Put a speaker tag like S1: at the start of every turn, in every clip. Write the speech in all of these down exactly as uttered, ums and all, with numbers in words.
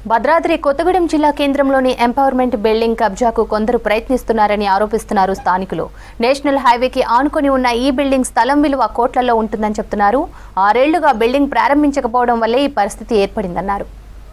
S1: భద్రాద్రి కొత్తగూడెం జిల్లా కేంద్రంలోని empowerment building కబ్జాకు కొందరు ప్రయత్నిస్తున్నారని ఆరోపిస్తున్నారు స్థానికులు. నేషనల్ హైవేకి ఆనుకొని ఉన్న ఈ బిల్డింగ్ స్థలం విలువ కోట్లలో ఉంటుందని చెప్తున్నారు. ఆరేళ్లుగా బిల్డింగ్ ప్రారంభించకపోవడం వల్లే ఈ పరిస్థితి ఏర్పడిందన్నారు.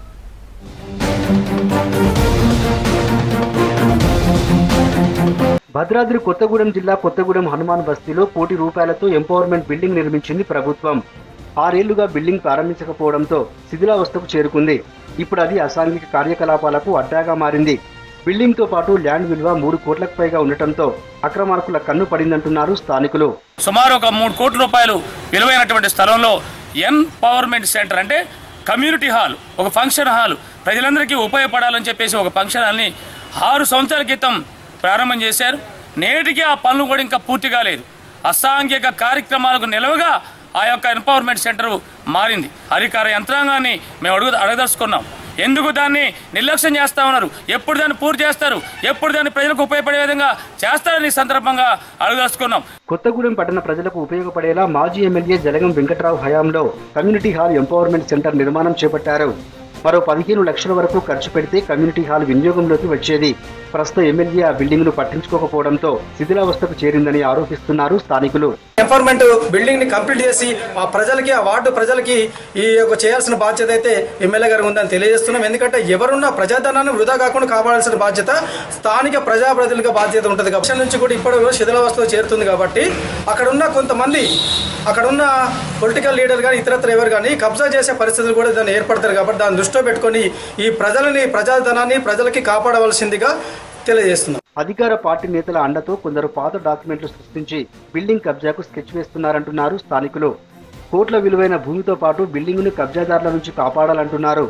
S2: భద్రాద్రి కొత్తగూడెం జిల్లా కొత్తగూడెం హనుమాన్ బస్తీలో కోటి రూపాయలతో ఎంపవర్మెంట్ బిల్డింగ్ నిర్మించింది ప్రభుత్వం. ఆరేళ్లుగా బిల్డింగ్ ప్రారంభించకపోవడంతో శిథిలావస్థకు చేరుకుంది. ఇప్పుడు అది అసాంఘిక కార్యకలాపాలకు అడ్డాగా మారింది. బిల్డింగ్ తో పాటు ల్యాండ్ విలువ మూడు కోట్లకు పైగా ఉండటంతో అక్రమార్కుల కన్ను పడిందంటున్నారు స్థానికులు.
S3: సుమారు ఒక మూడు కోట్ల రూపాయలు విలువైనటువంటి స్థలంలో ఎంపవర్మెంట్ సెంటర్ అంటే కమ్యూనిటీ హాల్, ఒక ఫంక్షన్ హాల్, ప్రజలందరికీ ఉపయోగపడాలని చెప్పేసి ఒక ఫంక్షన్ హాల్ని ఆరు సంవత్సరాల క్రితం ప్రారంభం చేశారు. నేటికి ఆ పనులు కూడా ఇంకా పూర్తి కాలేదు. అసాంఘిక కార్యక్రమాలకు నిలవగా ఆ యొక్క ఎంపవర్మెంట్ సెంటర్ మారింది. అధికార యంత్రాంగాన్ని మేము అడుగు అడగదలుచుకున్నాం. ఎందుకు దాన్ని నిర్లక్ష్యం చేస్తా ఉన్నారు? ఎప్పుడు దాన్ని పూర్తి చేస్తారు? ఎప్పుడు దాన్ని ప్రజలకు ఉపయోగపడే విధంగా చేస్తారని సందర్భంగా అడగదలుచుకున్నాం.
S2: కొత్తగూడెం పట్టణ ప్రజలకు ఉపయోగపడేలా మాజీ ఎమ్మెల్యే జలగం వెంకట్రావు హయాంలో కమ్యూనిటీ హాల్ ఎంపవర్మెంట్ సెంటర్ నిర్మాణం చేపట్టారు. మరో పదిహేను లక్షల వరకు ఖర్చు పెడితే కమ్యూనిటీ హాల్ వినియోగంలోకి వచ్చేది. ప్రస్తుత ఎమ్మెల్యే ఆ బిల్డింగ్ ను పట్టించుకోకపోవడంతో శిథిలావస్థకు చేరిందని ఆరోపిస్తున్నారు స్థానికులు.
S4: ఎంపవర్మెంట్ బిల్డింగ్ ని కంప్లీట్ చేసి ఆ ప్రజలకి, ఆ వార్డు ప్రజలకి ఈ యొక్క చేయాల్సిన బాధ్యత అయితే ఎమ్మెల్యే గారు ఉందని తెలియజేస్తున్నాం. ఎందుకంటే ఎవరున్నా ప్రజాధనాన్ని వృధా కాకుండా కాపాడాల్సిన బాధ్యత స్థానిక ప్రజాప్రతినిధులకు బాధ్యత ఉంటుంది. కాబట్టి నుంచి కూడా ఇప్పుడు శిథిలావస్థలో చేరుతుంది. కాబట్టి అక్కడ ఉన్న కొంతమంది, అక్కడ ఉన్న పొలిటికల్ లీడర్ కానీ ఇతరత్ర ఎవరు కానీ కబ్జా చేసే పరిస్థితులు కూడా దాన్ని ఏర్పడతారు. కాబట్టి దాన్ని దృష్టిలో పెట్టుకొని ఈ ప్రజలని, ప్రజాధనాన్ని ప్రజలకి కాపాడవలసిందిగా తెలియజేస్తున్నాం.
S2: అధికార పార్టీ నేతల అండతో కొందరు పాత డాక్యుమెంట్లు సృష్టించి బిల్డింగ్ కబ్జాకు స్కెచ్ వేస్తున్నారంటున్నారు స్థానికులు. కోట్ల విలువైన భూమితో పాటు బిల్డింగ్ ను కబ్జాదారుల నుంచి కాపాడాలంటున్నారు.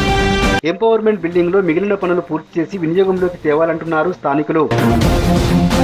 S2: ఎంపవర్మెంట్ బిల్డింగ్ లో మిగిలిన పనులు పూర్తి చేసి వినియోగంలోకి తేవాలంటున్నారు స్థానికులు.